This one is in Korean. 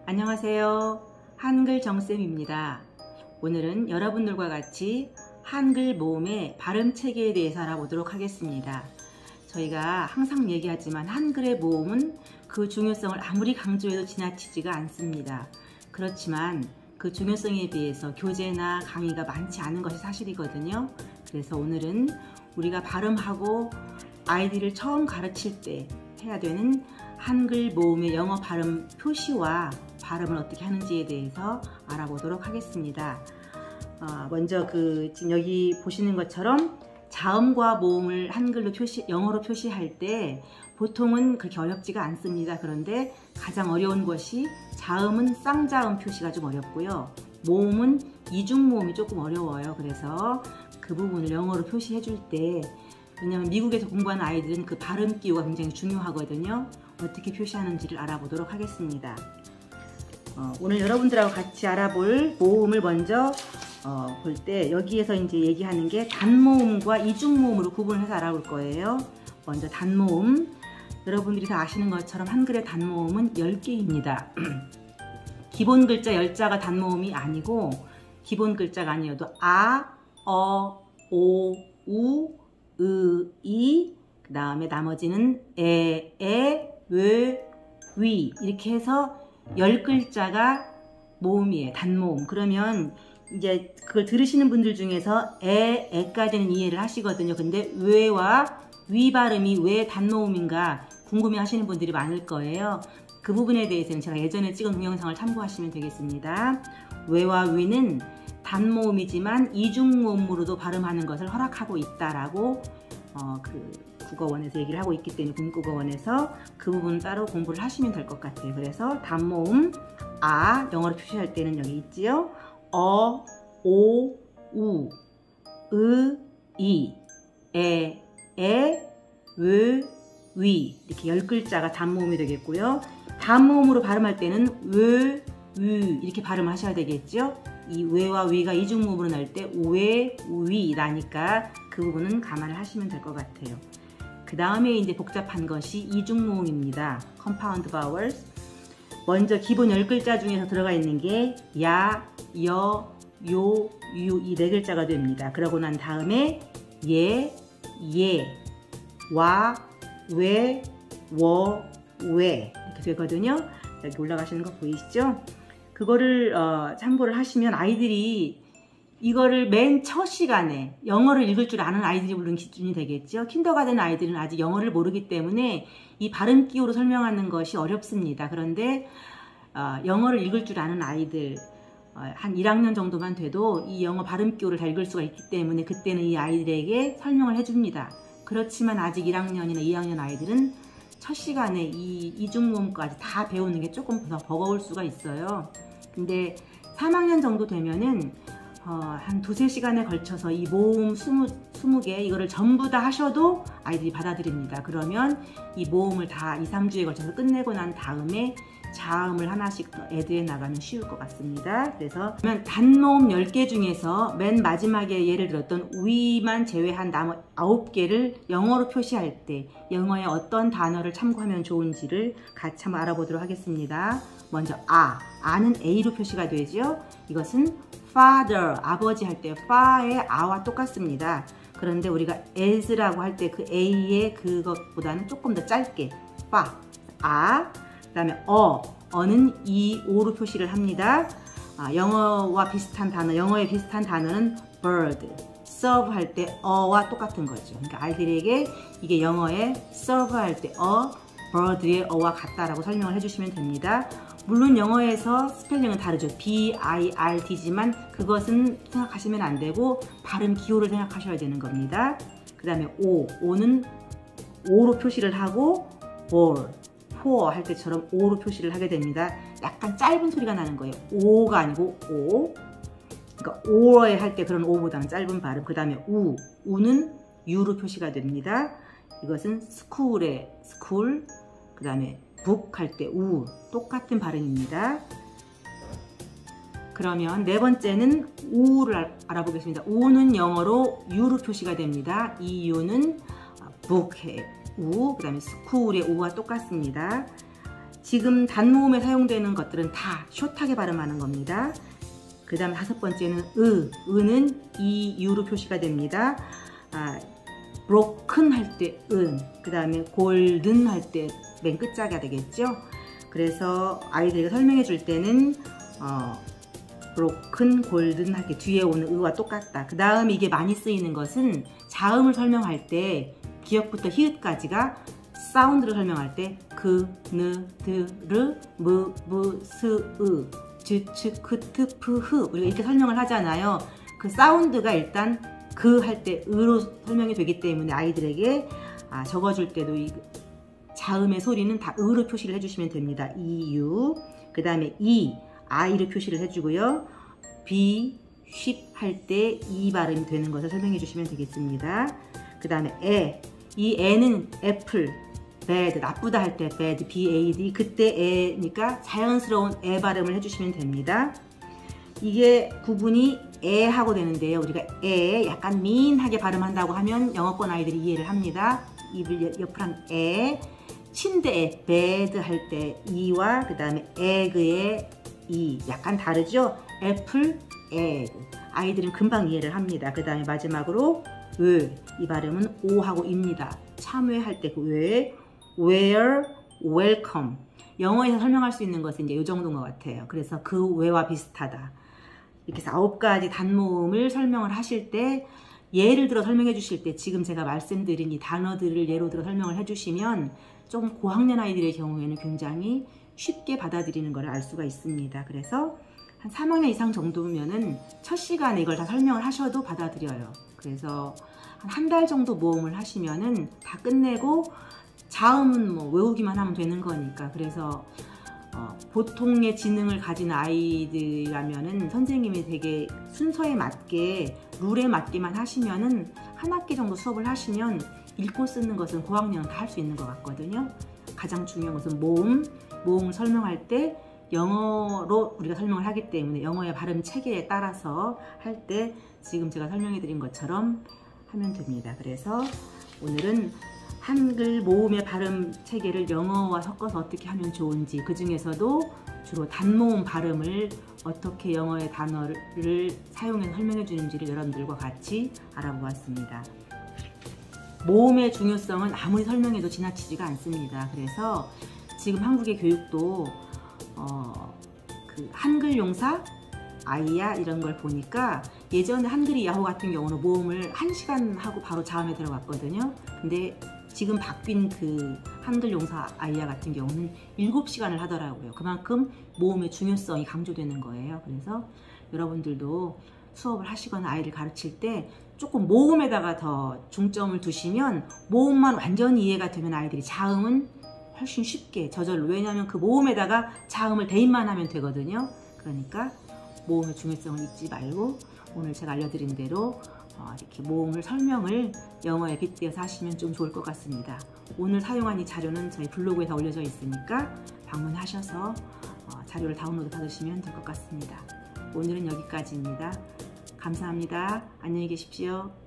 안녕하세요. 한글 정쌤입니다. 오늘은 여러분들과 같이 한글 모음의 발음 체계에 대해서 알아보도록 하겠습니다. 저희가 항상 얘기하지만 한글의 모음은 그 중요성을 아무리 강조해도 지나치지가 않습니다. 그렇지만 그 중요성에 비해서 교재나 강의가 많지 않은 것이 사실이거든요. 그래서 오늘은 우리가 발음하고 아이들을 처음 가르칠 때 해야 되는 한글 모음의 영어 발음 표시와 발음을 어떻게 하는지에 대해서 알아보도록 하겠습니다. 먼저 지금 여기 보시는 것처럼 자음과 모음을 한글로 영어로 표시할 때 보통은 그렇게 어렵지가 않습니다. 그런데 가장 어려운 것이 자음은 쌍자음 표시가 좀 어렵고요. 모음은 이중모음이 조금 어려워요. 그래서 그 부분을 영어로 표시해 줄 때, 왜냐하면 미국에서 공부하는 아이들은 그 발음 기호가 굉장히 중요하거든요. 어떻게 표시하는지를 알아보도록 하겠습니다. 오늘 여러분들하고 같이 알아볼 모음을 먼저 볼 때 여기에서 이제 얘기하는 게 단모음과 이중모음으로 구분해서 알아볼 거예요. 먼저 단모음. 여러분들이 다 아시는 것처럼 한글의 단모음은 10개입니다. 기본 글자 10자가 단모음이 아니고, 기본 글자가 아니어도 아, 어, 오, 우, 으, 이, 그 다음에 나머지는 에, 왜, 위, 이렇게 해서 10글자가 모음이에요. 단모음. 그러면 이제 그걸 들으시는 분들 중에서 에까지는 이해를 하시거든요. 근데 왜와 위 발음이 왜 단모음인가 궁금해 하시는 분들이 많을 거예요. 그 부분에 대해서는 제가 예전에 찍은 동영상을 참고하시면 되겠습니다. 왜와 위는 단모음이지만 이중모음으로도 발음하는 것을 허락하고 있다라고 국어원에서 얘기를 하고 있기 때문에 국문국어원에서 그 부분 따로 공부를 하시면 될 것 같아요. 그래서 단모음 아, 영어로 표시할 때는 여기 있지요. 어, 오, 우, 으, 이, 에, 왜, 위, 이렇게 10글자가 단모음이 되겠고요. 단모음으로 발음할 때는 왜, 위 이렇게 발음하셔야 되겠죠. 이 왜와 위가 이중모음으로 날 때 왜, 위 나니까 그 부분은 감안을 하시면 될 것 같아요. 그 다음에 이제 복잡한 것이 이중모음입니다. Compound Vowels. 먼저 기본 10글자 중에서 들어가 있는 게 야, 여, 요, 유 이 4글자가 됩니다. 그러고 난 다음에 예, 와, 왜, 워, 왜 이렇게 되거든요. 여기 올라가시는 거 보이시죠? 그거를 참고를 하시면 아이들이 이거를 맨 첫 시간에 영어를 읽을 줄 아는 아이들이 물론 기준이 되겠죠. 킨더가든 아이들은 아직 영어를 모르기 때문에 이 발음 기호로 설명하는 것이 어렵습니다. 그런데 영어를 읽을 줄 아는 아이들 한 1학년 정도만 돼도 이 영어 발음 기호를 다 읽을 수가 있기 때문에 그때는 이 아이들에게 설명을 해줍니다. 그렇지만 아직 1학년이나 2학년 아이들은 첫 시간에 이 이중모음까지 다 배우는 게 조금 더 버거울 수가 있어요. 근데 3학년 정도 되면은 한 2~3시간에 걸쳐서 이 모음 20개 이거를 전부 다 하셔도 아이들이 받아들입니다. 그러면 이 모음을 다 2~3주에 걸쳐서 끝내고 난 다음에 자음을 하나씩 더 애드해 나가면 쉬울 것 같습니다. 그래서 단모음 10개 중에서 맨 마지막에 예를 들었던 위만 제외한 나머지 9개를 영어로 표시할 때 영어의 어떤 단어를 참고하면 좋은지를 같이 한번 알아보도록 하겠습니다. 먼저 아는 A로 표시가 되죠. 이것은 father, 아버지 할 때 fa의 아와 똑같습니다. 그런데 우리가 as라고 할 때 그 A의 그것보다는 조금 더 짧게 fa, 그 다음에 어는 오로 표시를 합니다. 영어와 비슷한 단어, 영어에 비슷한 단어는 bird, serve 할 때 어와 똑같은 거죠. 그러니까 아이들에게 이게 영어에 serve 할 때 bird의 어와 같다라고 설명을 해주시면 됩니다. 물론 영어에서 스펠링은 다르죠. B-I-R-D지만 그것은 생각하시면 안 되고 발음 기호를 생각하셔야 되는 겁니다. 그 다음에 오는 오로 표시를 하고 for 할 때처럼 오로 표시를 하게 됩니다. 약간 짧은 소리가 나는 거예요. 오가 아니고 오. 그러니까 오에 할 때 그런 오보다는 짧은 발음. 그 다음에 우는 유로 표시가 됩니다. 이것은 school의 school. 그 다음에 북 할 때 우 똑같은 발음입니다. 그러면 네 번째는 우를 알아보겠습니다. 우는 영어로 유로 표시가 됩니다. 이 유는 북의 우, 그 다음에 school의 우와 똑같습니다. 지금 단모음에 사용되는 것들은 다 숏하게 발음하는 겁니다. 그 다음 5번째는 으는 이유로 표시가 됩니다. broken 할 때 그 다음에 golden 할 때 맨 끝자가 되겠죠. 그래서 아이들에게 설명해 줄 때는 broken, golden 할 때 뒤에 오는 으와 똑같다. 그 다음 이게 많이 쓰이는 것은 자음을 설명할 때 기역부터 히읗까지가 사운드를 설명할 때 그, 느, 드, 르, 무, 부, 스, 으, 즈, 츠, 크, 트, 프, 흐 우리가 이렇게 설명을 하잖아요. 그 사운드가 일단 그 할 때 으로 설명이 되기 때문에 아이들에게 적어줄 때도 이 자음의 소리는 다 으로 표시를 해주시면 됩니다. 이유, 그 다음에 아이로 표시를 해주고요. be, sheep 할 때 이 발음이 되는 것을 설명해 주시면 되겠습니다. 그 다음에 이 애는 애플, bad, 나쁘다 할 때 bad, bad, 그때 애니까 자연스러운 애 발음을 해주시면 됩니다. 이게 구분이 애하고 되는데요. 우리가 약간 민하게 발음한다고 하면 영어권 아이들이 이해를 합니다. 입을 옆으로 한 침대에 bed 할 때 이와 그 다음에 egg의 이 약간 다르죠? 애플, egg. 아이들은 금방 이해를 합니다. 그 다음에 마지막으로 이 발음은 오하고 입니다. 참외할 때 그 where, welcome. 영어에서 설명할 수 있는 것은 이제 이 정도인 것 같아요. 그래서 그 외와 비슷하다. 이렇게 해서 9가지 단모음을 설명을 하실 때 예를 들어 설명해 주실 때 지금 제가 말씀드린 이 단어들을 예로 들어 설명을 해주시면 좀 고학년 아이들의 경우에는 굉장히 쉽게 받아들이는 걸 알 수가 있습니다. 그래서 한 3학년 이상 정도면은 첫 시간에 이걸 다 설명을 하셔도 받아들여요. 그래서 한 달 정도 모음을 하시면은 다 끝내고 자음은 뭐 외우기만 하면 되는 거니까. 그래서 보통의 지능을 가진 아이들이라면은 선생님이 되게 순서에 맞게 룰에 맞게만 하시면은 한 학기 정도 수업을 하시면 읽고 쓰는 것은 고학년 다 할 수 있는 것 같거든요. 가장 중요한 것은 모음을 설명할 때 영어로 우리가 설명을 하기 때문에 영어의 발음 체계에 따라서 할 때 지금 제가 설명해 드린 것처럼 하면 됩니다. 그래서 오늘은 한글 모음의 발음 체계를 영어와 섞어서 어떻게 하면 좋은지, 그 중에서도 주로 단모음 발음을 어떻게 영어의 단어를 사용해서 설명해 주는지를 여러분들과 같이 알아보았습니다. 모음의 중요성은 아무리 설명해도 지나치지가 않습니다. 그래서 지금 한국의 교육도 그 한글 용사, 아이야 이런 걸 보니까 예전에 한글이 야호 같은 경우는 모음을 1시간 하고 바로 자음에 들어갔거든요. 근데 지금 바뀐 그 한글 용사 아이야 같은 경우는 7시간을 하더라고요. 그만큼 모음의 중요성이 강조되는 거예요. 그래서 여러분들도 수업을 하시거나 아이를 가르칠 때 조금 모음에다가 더 중점을 두시면 모음만 완전히 이해가 되면 아이들이 자음은 훨씬 쉽게 저절로, 왜냐하면 그 모음에다가 자음을 대입만 하면 되거든요. 그러니까 모음의 중요성을 잊지 말고 오늘 제가 알려드린 대로 이렇게 모음을 설명을 영어에 빗대어서 하시면 좀 좋을 것 같습니다. 오늘 사용한 이 자료는 저희 블로그에 다 올려져 있으니까 방문하셔서 자료를 다운로드 받으시면 될 것 같습니다. 오늘은 여기까지입니다. 감사합니다. 안녕히 계십시오.